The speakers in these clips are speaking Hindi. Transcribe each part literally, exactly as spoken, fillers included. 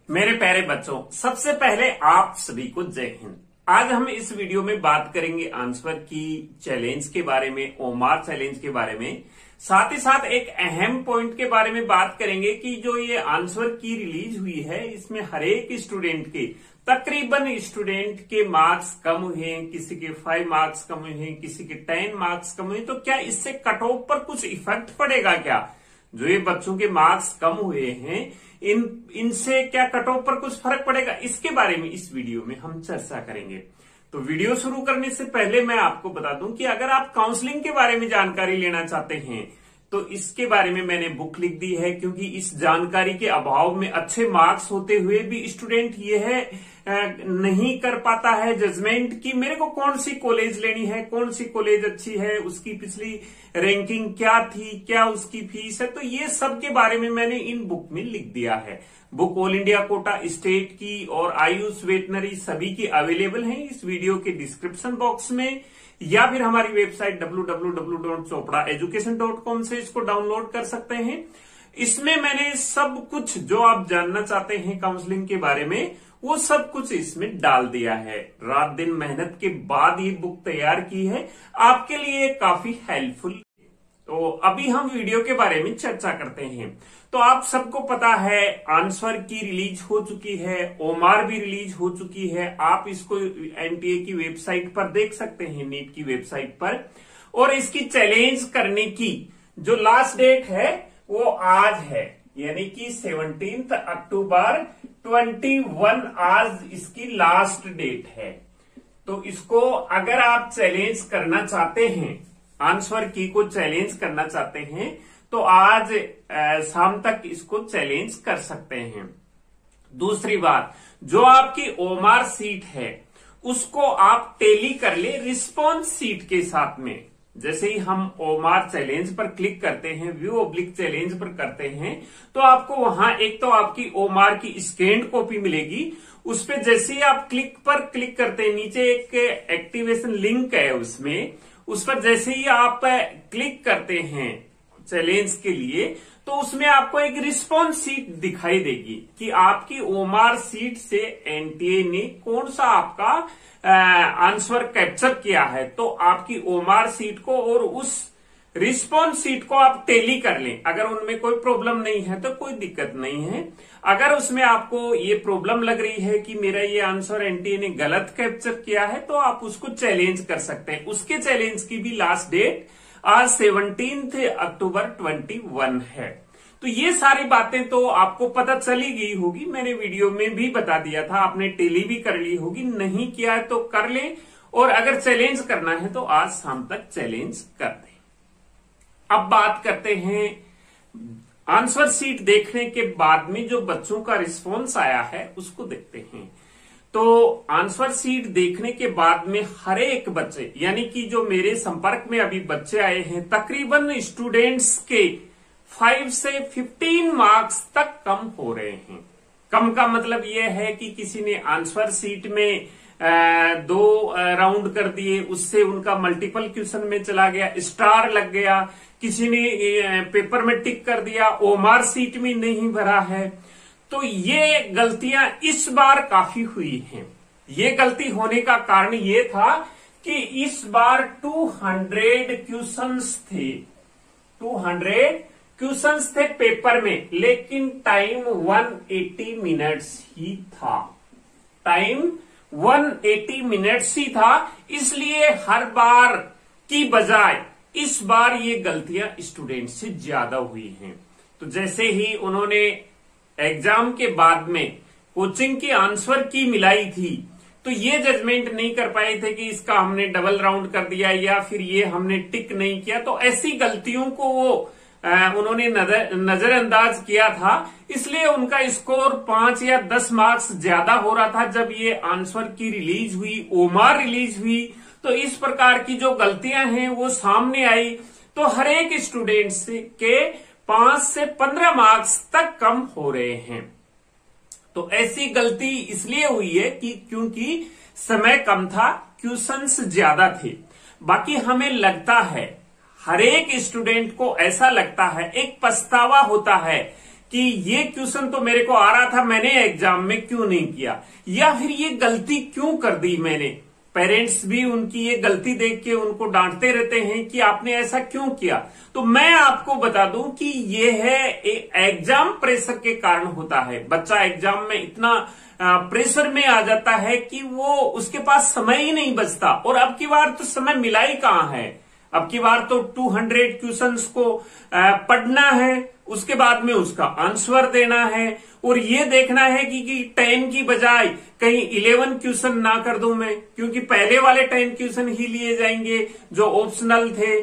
मेरे प्यारे बच्चों, सबसे पहले आप सभी को जय हिंद। आज हम इस वीडियो में बात करेंगे आंसर की चैलेंज के बारे में, ओमार चैलेंज के बारे में। साथ ही साथ एक अहम पॉइंट के बारे में बात करेंगे कि जो ये आंसर की रिलीज हुई है, इसमें हर एक स्टूडेंट के तकरीबन स्टूडेंट के मार्क्स कम हुए हैं, किसी के फाइव मार्क्स कम हुए हैं, किसी के टेन मार्क्स कम हुए। तो क्या इससे कट ऑफ पर कुछ इफेक्ट पड़ेगा? क्या जो ये बच्चों के मार्क्स कम हुए हैं, इन इनसे क्या कट ऑफ पर कुछ फर्क पड़ेगा? इसके बारे में इस वीडियो में हम चर्चा करेंगे। तो वीडियो शुरू करने से पहले मैं आपको बता दूं कि अगर आप काउंसलिंग के बारे में जानकारी लेना चाहते हैं तो इसके बारे में मैंने बुक लिख दी है, क्योंकि इस जानकारी के अभाव में अच्छे मार्क्स होते हुए भी स्टूडेंट ये है नहीं कर पाता है जजमेंट कि मेरे को कौन सी कॉलेज लेनी है, कौन सी कॉलेज अच्छी है, उसकी पिछली रैंकिंग क्या थी, क्या उसकी फीस है। तो ये सब के बारे में मैंने इन बुक में लिख दिया है। Book all India quota, state की और आयुष वेटनरी सभी की अवेलेबल है इस वीडियो के डिस्क्रिप्शन बॉक्स में, या फिर हमारी website W W W dot Chopra education dot com से इसको डाउनलोड कर सकते हैं। इसमें मैंने सब कुछ जो आप जानना चाहते हैं काउंसलिंग के बारे में, वो सब कुछ इसमें डाल दिया है। रात दिन मेहनत के बाद ये बुक तैयार की है, आपके लिए काफी हेल्पफुल। तो अभी हम वीडियो के बारे में चर्चा करते हैं। तो आप सबको पता है आंसर की रिलीज हो चुकी है, ओमार भी रिलीज हो चुकी है। आप इसको एनटीए की वेबसाइट पर देख सकते हैं, नीट की वेबसाइट पर। और इसकी चैलेंज करने की जो लास्ट डेट है वो आज है, यानी कि सेवनटीन्थ अक्टूबर इक्कीस आज इसकी लास्ट डेट है। तो इसको अगर आप चैलेंज करना चाहते हैं, आंसर की को चैलेंज करना चाहते हैं, तो आज आ, शाम तक इसको चैलेंज कर सकते हैं। दूसरी बात, जो आपकी ओमार सीट है उसको आप टेली कर ले रिस्पॉन्स सीट के साथ में। जैसे ही हम ओमार चैलेंज पर क्लिक करते हैं, व्यू ऑब्लिक चैलेंज पर करते हैं, तो आपको वहां एक तो आपकी ओमार की स्कैन्ड कॉपी मिलेगी। उस पर जैसे ही आप क्लिक पर क्लिक करते हैं, नीचे एक एक्टिवेशन लिंक है, उसमें उस पर जैसे ही आप क्लिक करते हैं चैलेंज के लिए, तो उसमें आपको एक रिस्पॉन्स सीट दिखाई देगी कि आपकी ओमार सीट से एनटीए ने कौन सा आपका आंसर कैप्चर किया है। तो आपकी ओमार सीट को और उस रिस्पॉन्स सीट को आप टेली कर लें। अगर उनमें कोई प्रॉब्लम नहीं है तो कोई दिक्कत नहीं है। अगर उसमें आपको ये प्रॉब्लम लग रही है कि मेरा ये आंसर एनटीए ने गलत कैप्चर किया है, तो आप उसको चैलेंज कर सकते हैं। उसके चैलेंज की भी लास्ट डेट आज सेवनटीन्थ अक्टूबर इक्कीस है। तो ये सारी बातें तो आपको पता चली गई होगी, मैंने वीडियो में भी बता दिया था। आपने टेली भी कर ली होगी, नहीं किया है तो कर ले। और अगर चैलेंज करना है तो आज शाम तक चैलेंज कर दें। अब बात करते हैं आंसर सीट देखने के बाद में जो बच्चों का रिस्पॉन्स आया है उसको देखते हैं। तो आंसर सीट देखने के बाद में हर एक बच्चे, यानी कि जो मेरे संपर्क में अभी बच्चे आए हैं, तकरीबन स्टूडेंट्स के फाइव से फिफ्टीन मार्क्स तक कम हो रहे हैं। कम का मतलब यह है कि किसी ने आंसर सीट में आ, दो राउंड कर दिए, उससे उनका मल्टीपल क्वेश्चन में चला गया, स्टार लग गया। किसी ने पेपर में टिक कर दिया, ओमार सीट में नहीं भरा है। तो ये गलतियां इस बार काफी हुई हैं। ये गलती होने का कारण ये था कि इस बार दो सौ क्वेश्चंस थे, दो सौ क्वेश्चंस थे पेपर में, लेकिन टाइम एक सौ अस्सी मिनट्स ही था। टाइम एक सौ अस्सी मिनट्स ही था। इसलिए हर बार की बजाय इस बार ये गलतियां स्टूडेंट से ज्यादा हुई हैं। तो जैसे ही उन्होंने एग्जाम के बाद में कोचिंग की आंसर की मिलाई थी, तो ये जजमेंट नहीं कर पाए थे कि इसका हमने डबल राउंड कर दिया या फिर ये हमने टिक नहीं किया। तो ऐसी गलतियों को वो आ, उन्होंने नजर नजरअंदाज किया था। इसलिए उनका स्कोर पांच या दस मार्क्स ज्यादा हो रहा था जब ये आंसर की रिलीज हुई, ओमार रिलीज हुई। तो इस प्रकार की जो गलतियां हैं वो सामने आई। तो हर एक स्टूडेंट के पांच से पंद्रह मार्क्स तक कम हो रहे हैं। तो ऐसी गलती इसलिए हुई है कि क्योंकि समय कम था, क्वेश्चंस ज्यादा थे। बाकी हमें लगता है, हर एक स्टूडेंट को ऐसा लगता है, एक पछतावा होता है कि ये क्वेश्चन तो मेरे को आ रहा था, मैंने एग्जाम में क्यों नहीं किया, या फिर ये गलती क्यों कर दी मैंने। पेरेंट्स भी उनकी ये गलती देख के उनको डांटते रहते हैं कि आपने ऐसा क्यों किया। तो मैं आपको बता दूं कि ये है एग्जाम प्रेशर के कारण होता है। बच्चा एग्जाम में इतना प्रेशर में आ जाता है कि वो उसके पास समय ही नहीं बचता, और अब की बार तो समय मिला ही कहां है। अब की बार तो दो सौ क्वेश्चंस को पढ़ना है, उसके बाद में उसका आंसर देना है, और ये देखना है कि, कि टेन की बजाय कहीं इलेवन क्वेश्चन ना कर दूं मैं, क्योंकि पहले वाले टेन क्वेश्चन ही लिए जाएंगे जो ऑप्शनल थे,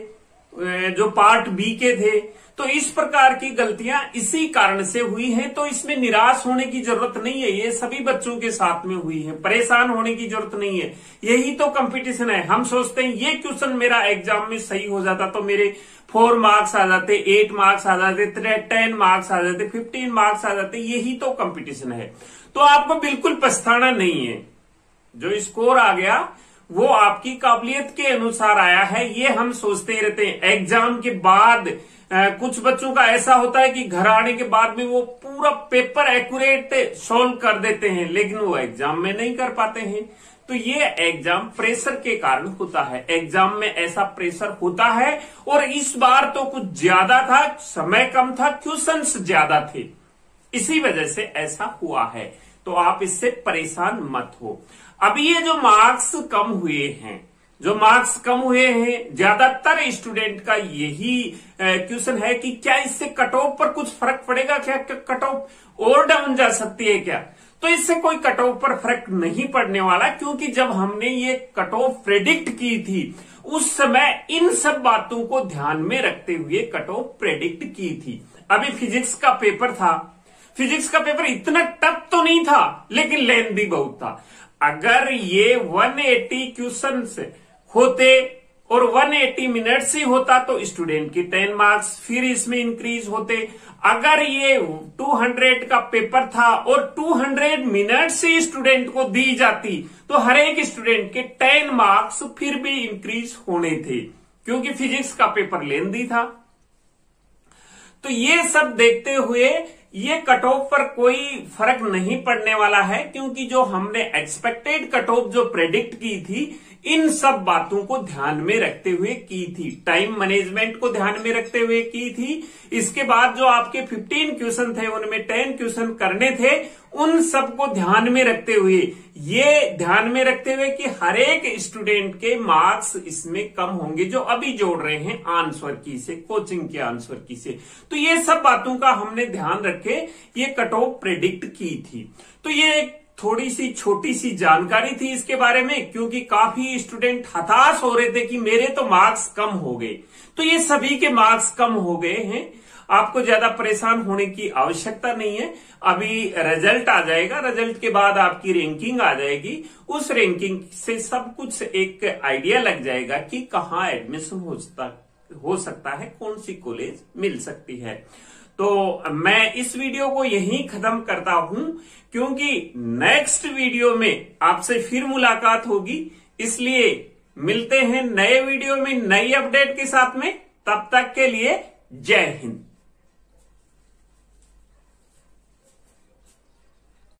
जो पार्ट बी के थे। तो इस प्रकार की गलतियां इसी कारण से हुई हैं। तो इसमें निराश होने की जरूरत नहीं है, ये सभी बच्चों के साथ में हुई है, परेशान होने की जरूरत नहीं है। यही तो कंपटीशन है। हम सोचते हैं ये क्वेश्चन मेरा एग्जाम में सही हो जाता तो मेरे फोर मार्क्स आ जाते, एट मार्क्स आ जाते, टेन मार्क्स आ जाते, फिफ्टीन मार्क्स आ जाते। यही तो कंपटीशन है। तो आपको बिल्कुल पछताना नहीं है। जो स्कोर आ गया वो आपकी काबिलियत के अनुसार आया है, ये हम सोचते रहते हैं। एग्जाम के बाद आ, कुछ बच्चों का ऐसा होता है कि घर आने के बाद में वो पूरा पेपर एक्यूरेट सॉल्व कर देते हैं, लेकिन वो एग्जाम में नहीं कर पाते हैं। तो ये एग्जाम प्रेशर के कारण होता है। एग्जाम में ऐसा प्रेशर होता है, और इस बार तो कुछ ज्यादा था, समय कम था, क्वेश्चंस ज्यादा थे, इसी वजह से ऐसा हुआ है। तो आप इससे परेशान मत हो। अभी ये जो मार्क्स कम हुए हैं, जो मार्क्स कम हुए हैं, ज्यादातर स्टूडेंट का यही क्वेश्चन है कि क्या इससे कट ऑफ पर कुछ फर्क पड़ेगा, क्या कट ऑफ और डाउन जा सकती है क्या। तो इससे कोई कट ऑफ पर फर्क नहीं पड़ने वाला, क्योंकि जब हमने ये कट ऑफ प्रेडिक्ट की थी उस समय इन सब बातों को ध्यान में रखते हुए कट ऑफ प्रेडिक्ट की थी। अभी फिजिक्स का पेपर था, फिजिक्स का पेपर इतना टफ तो नहीं था, लेकिन लेंथी बहुत था। अगर ये एक सौ अस्सी क्वेश्चंस होते और एक सौ अस्सी मिनट्स ही होता तो स्टूडेंट की टेन मार्क्स फिर इसमें इंक्रीज होते। अगर ये दो सौ का पेपर था और दो सौ मिनट्स ही स्टूडेंट को दी जाती तो हर एक स्टूडेंट के टेन मार्क्स फिर भी इंक्रीज होने थे, क्योंकि फिजिक्स का पेपर लेंथी था। तो ये सब देखते हुए ये कट ऑफ पर कोई फर्क नहीं पड़ने वाला है, क्योंकि जो हमने एक्सपेक्टेड कट ऑफ जो प्रेडिक्ट की थी इन सब बातों को ध्यान में रखते हुए की थी, टाइम मैनेजमेंट को ध्यान में रखते हुए की थी। इसके बाद जो आपके पंद्रह क्वेश्चन थे उनमें दस क्वेश्चन करने थे, उन सबको ध्यान में रखते हुए, ये ध्यान में रखते हुए कि हर एक स्टूडेंट के मार्क्स इसमें कम होंगे जो अभी जोड़ रहे हैं आंसर की से, कोचिंग के आंसर की से। तो ये सब बातों का हमने ध्यान रखे ये कट ऑफ प्रेडिक्ट की थी। तो ये एक थोड़ी सी छोटी सी जानकारी थी इसके बारे में, क्योंकि काफी स्टूडेंट हताश हो रहे थे कि मेरे तो मार्क्स कम हो गए। तो ये सभी के मार्क्स कम हो गए हैं, आपको ज्यादा परेशान होने की आवश्यकता नहीं है। अभी रिजल्ट आ जाएगा, रिजल्ट के बाद आपकी रैंकिंग आ जाएगी, उस रैंकिंग से सब कुछ एक आइडिया लग जाएगा कि कहाँ एडमिशन हो सकता हो सकता है, कौन सी कॉलेज मिल सकती है। तो मैं इस वीडियो को यहीं खत्म करता हूं, क्योंकि नेक्स्ट वीडियो में आपसे फिर मुलाकात होगी, इसलिए मिलते हैं नए वीडियो में नई अपडेट के साथ में। तब तक के लिए जय हिंद।